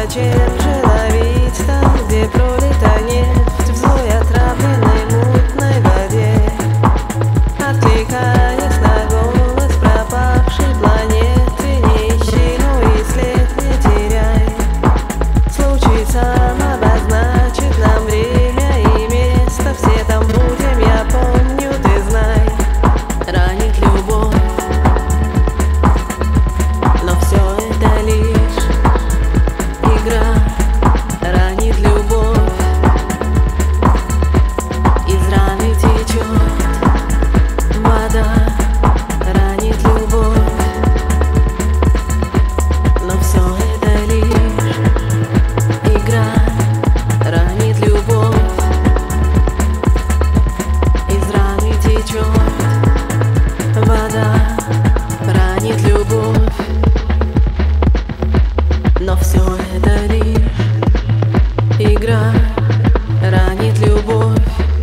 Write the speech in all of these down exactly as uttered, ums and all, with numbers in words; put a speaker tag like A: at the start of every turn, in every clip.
A: Зачем же ловить там, где пролито нефть в злой отравленной мутной воде? Откликаясь на голос пропавшей планеты, не ищи, но и след не теряй. Случай сам обозначит нам время и место, все там будем, я помню, ты знай. Ранит любовь, но все это лишь игра. Ранит любовь, из раны течет вода. Ранит любовь, но все это лишь игра. Ранит любовь, из раны течет вода. Ранит любовь, но все это лишь игра. Ранит любовь,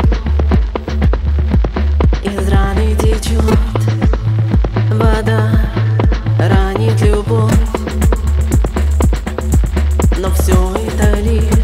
A: из раны течет вода. Ранит любовь, но все это лишь